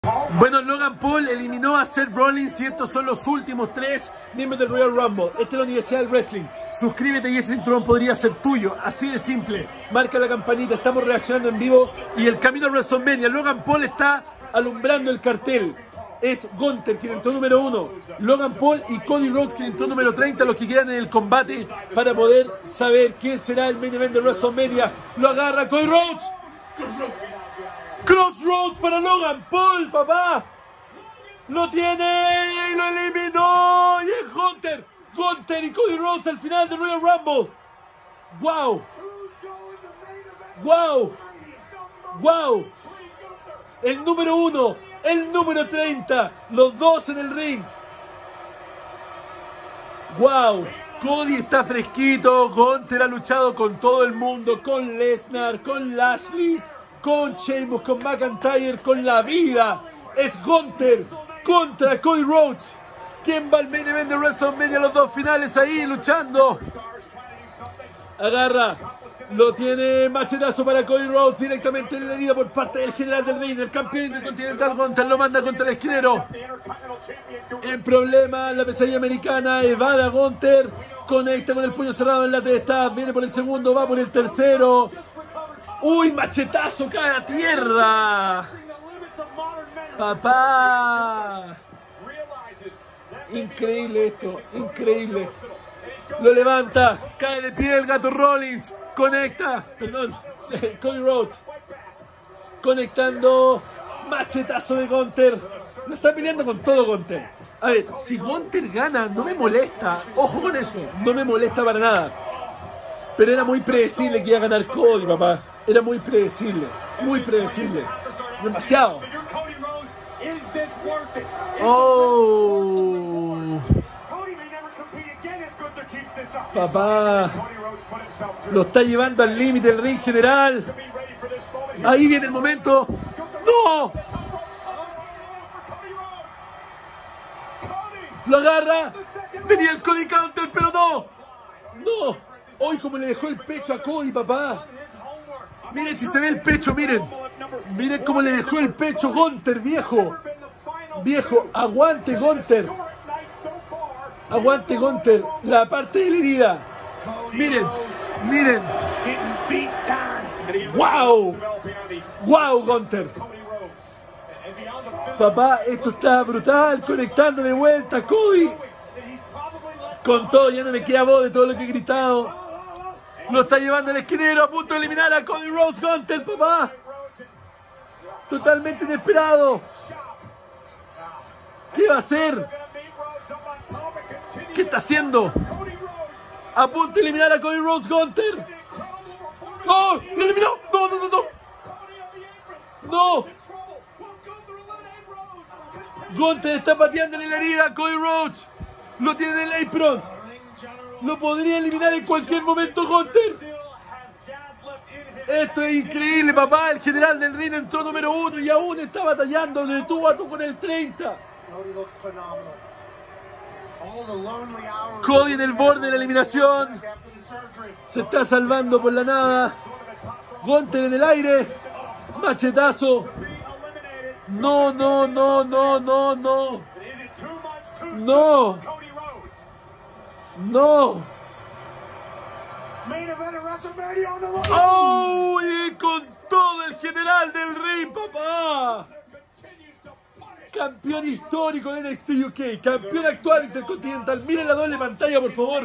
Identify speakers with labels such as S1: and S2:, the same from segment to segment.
S1: Bueno, Logan Paul eliminó a Seth Rollins y estos son los últimos 3 miembros del Royal Rumble. Esta es la Universidad del Wrestling. Suscríbete y ese cinturón podría ser tuyo. Así de simple. Marca la campanita, estamos reaccionando en vivo. Y el camino a WrestleMania. Logan Paul está alumbrando el cartel. Es Gunther quien entró número 1. Logan Paul y Cody Rhodes quien entró número 30. Los que quedan en el combate para poder saber quién será el main event de WrestleMania. Lo agarra Cody Rhodes. Crossroads para Logan Paul, papá. Lo tiene y lo eliminó. Y es Gunther. Gunther y Cody Rhodes al final del Royal Rumble. Wow. Wow. Wow. El número 1, el número 30. Los dos en el ring. Wow. Cody está fresquito. Gunther ha luchado con todo el mundo. Con Lesnar, con Lashley, con Sheamus, con McIntyre, con la vida. Es Gunther contra Cody Rhodes. ¿Quién va al main event de WrestleMania? Los dos finales ahí luchando. Agarra. Lo tiene machetazo para Cody Rhodes directamente en la herida por parte del general del ring. El campeón intercontinental Gunther lo manda contra el esquinero. El problema, la pesadilla americana, evade a Gunther. Conecta con el puño cerrado en la testa. Viene por el segundo, va por el tercero. ¡Uy, machetazo! ¡Cae a tierra! ¡Papá! Increíble esto, increíble. Lo levanta, cae de pie el gato Rollins. Conecta, perdón, Cody Rhodes. Conectando, machetazo de Gunther. Lo está peleando con todo Gunther. A ver, si Gunther gana, no me molesta. Ojo con eso, no me molesta para nada. Pero era muy predecible que iba a ganar Cody, papá. Era muy predecible. Muy predecible. Demasiado. Oh. Papá. Lo está llevando al límite el ring general. Ahí viene el momento. ¡No! Lo agarra. Venía el Cody Counter, pero no. No. Hoy como le dejó el pecho a Cody, papá. Miren si se ve el pecho, miren. Miren cómo le dejó el pecho Gunther, viejo. Viejo, aguante Gunther. Aguante Gunther. La parte de la herida. Miren, miren. ¡Wow! ¡Wow, Gunther! Papá, esto está brutal. Conectando de vuelta, Cody. Con todo, ya no me queda voz de todo lo que he gritado. Lo está llevando el esquinero a punto de eliminar a Cody Rhodes. Gunther, papá. Totalmente inesperado. ¿Qué va a hacer? ¿Qué está haciendo? A punto de eliminar a Cody Rhodes, Gunther. ¡Oh! ¡Lo eliminó! ¡No, no, no, no! ¡No! Gunther está pateándole la herida a Cody Rhodes. Lo tiene en el apron. Lo podría eliminar en cualquier momento Gunther. Esto es increíble, papá. El general del ring entró número 1 y aún está batallando de tú a tú con el 30. Cody en el borde de la eliminación. Se está salvando por la nada. Gunther en el aire. Machetazo. No, no, no, no, no, no. No. No. ¡Oh! Y con todo el general del ring, papá. Campeón histórico de NXT UK. Campeón actual intercontinental. Miren la doble pantalla, por favor.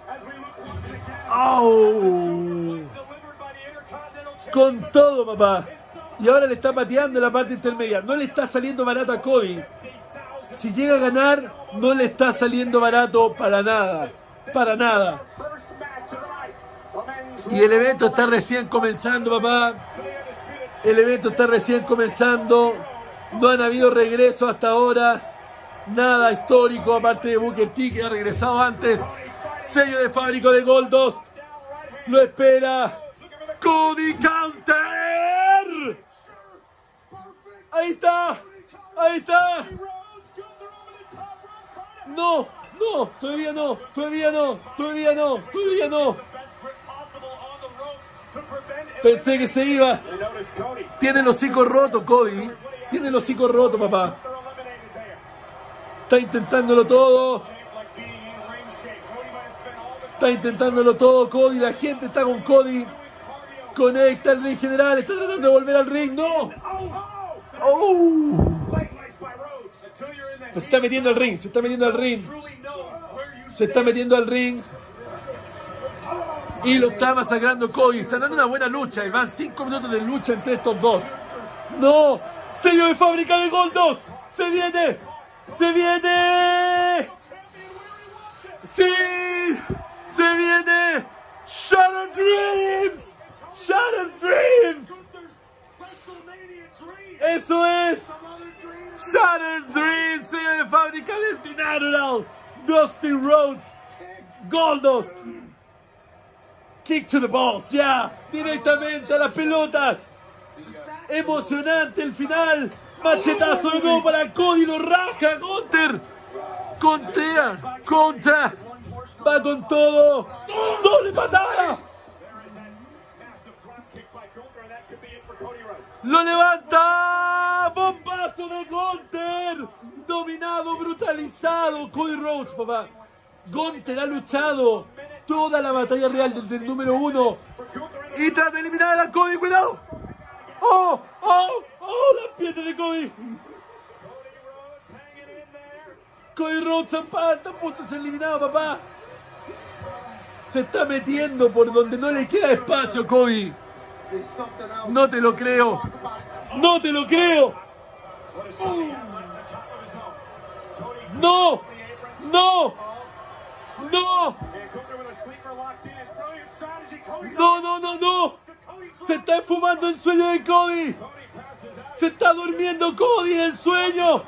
S1: ¡Oh! Con todo, papá. Y ahora le está pateando en la parte intermedia. No le está saliendo barato a Cody. Si llega a ganar, no le está saliendo barato para nada. Para nada. Y el evento está recién comenzando, papá. El evento está recién comenzando. No han habido regresos hasta ahora. Nada histórico, aparte de Booker T, que ha regresado antes. Sello de fábrica de Goldust. Lo espera Cody Counter. Ahí está. Ahí está. No, no, todavía no, todavía no, todavía no, todavía no. Pensé que se iba. Tiene el hocico roto, Cody. Tiene el hocico roto, papá. Está intentándolo todo. Está intentándolo todo, Cody. La gente está con Cody. Conecta el ring general. Está tratando de volver al ring. ¡No! ¡Oh! Se está metiendo al ring. Se está metiendo al ring. Se está metiendo al ring. Y lo está masacrando Cody. Están dando una buena lucha. Y van 5 minutos de lucha entre estos dos. ¡No! ¡Sello de fábrica de Goldos! ¡Se viene! ¡Se viene! ¡Sí! ¡Se viene! ¡Shattered Dreams! ¡Shattered Dreams! ¡Eso es! ¡Shattered Dreams! ¡Sello de fábrica del Natural! Dusty Rhodes Goldos. Kick to the balls, ya. Directamente a las pelotas. Emocionante el final. Machetazo de nuevo para Cody. Lo raja Gunther. Contea. Va con todo. Doble patada. Lo levanta. Bombazo de Gunther. Dominado, brutalizado. Cody Rhodes, papá. Gunther ha luchado toda la batalla real desde el número 1. Y trata de eliminar a Cody. Cuidado. ¡Oh! ¡Oh! ¡Oh! ¡La pierna de Cody! Cody Rhodes está a punto de ser eliminado, papá. Se está metiendo por donde no le queda espacio, Cody. No te lo creo. ¡No te lo creo! ¡No! ¡No! ¡No! ¡No, no, no, no! Se está esfumando el sueño de Cody. Se está durmiendo Cody en el sueño.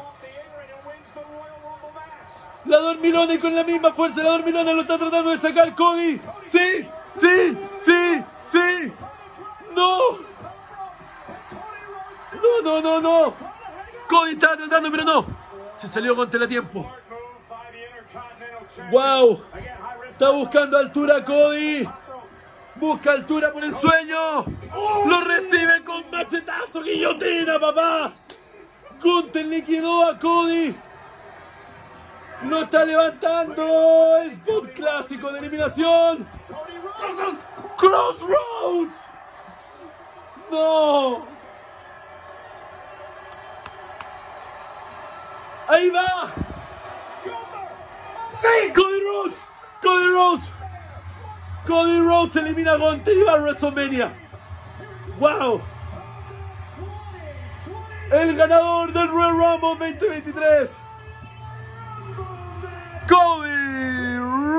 S1: La dormilona y con la misma fuerza la dormilona lo está tratando de sacar Cody. ¡Sí! ¡Sí! ¡Sí! ¡Sí! ¡No! ¡No, no, no, no! Cody estaba tratando, pero no. Se salió contra el tiempo. ¡Wow! Está buscando altura Cody. Busca altura por el sueño. Lo recibe con machetazo, guillotina, papá. Gunther liquidó a Cody. Lo está levantando. Spot clásico de eliminación. Crossroads. No. Ahí va. Sí. Cody Rhodes. Cody Rhodes. Cody Rhodes elimina a Gunther y va a WrestleMania. ¡Wow! El ganador del Royal Rumble 2023. Cody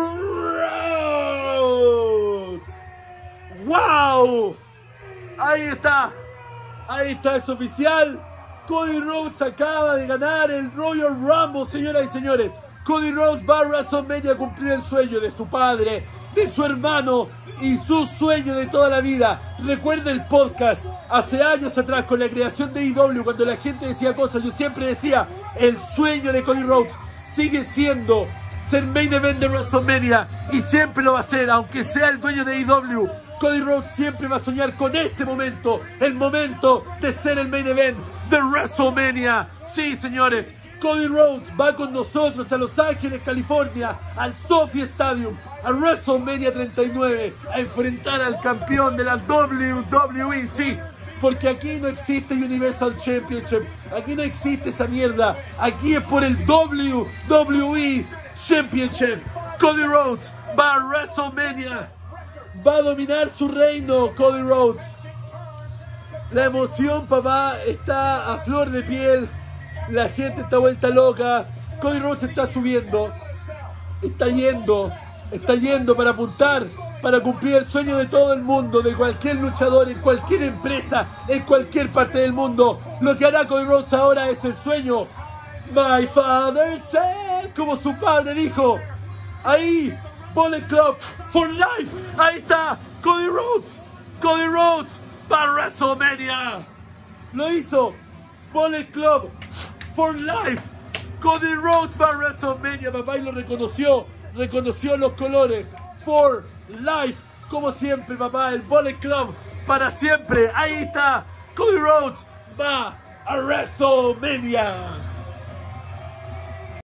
S1: Rhodes. ¡Wow! Ahí está. Ahí está, es oficial. Cody Rhodes acaba de ganar el Royal Rumble, señoras y señores. Cody Rhodes va a WrestleMania a cumplir el sueño de su padre, de su hermano y su sueño de toda la vida. Recuerda el podcast hace años atrás con la creación de AEW, cuando la gente decía cosas, yo siempre decía, el sueño de Cody Rhodes sigue siendo ser main event de WrestleMania y siempre lo va a ser, aunque sea el dueño de AEW. Cody Rhodes siempre va a soñar con este momento, el momento de ser el main event de WrestleMania. Sí, señores, Cody Rhodes va con nosotros a Los Ángeles, California, al SoFi Stadium, a WrestleMania 39, a enfrentar al campeón de la WWE. Sí, porque aquí no existe Universal Championship, aquí no existe esa mierda, aquí es por el WWE Championship. Cody Rhodes va a WrestleMania, va a dominar su reino. Cody Rhodes, la emoción, papá, está a flor de piel. La gente está vuelta loca. Cody Rhodes está subiendo. Está yendo para apuntar, para cumplir el sueño de todo el mundo, de cualquier luchador, en cualquier empresa, en cualquier parte del mundo. Lo que hará Cody Rhodes ahora es el sueño. My father said, como su padre dijo. Ahí, Bullet Club for life. Ahí está, Cody Rhodes. Cody Rhodes para WrestleMania. Lo hizo. Bullet Club for life. Cody Rhodes va a WrestleMania, papá, y lo reconoció. Reconoció los colores. For life. Como siempre, papá. El Bullet Club para siempre. Ahí está. Cody Rhodes va a WrestleMania.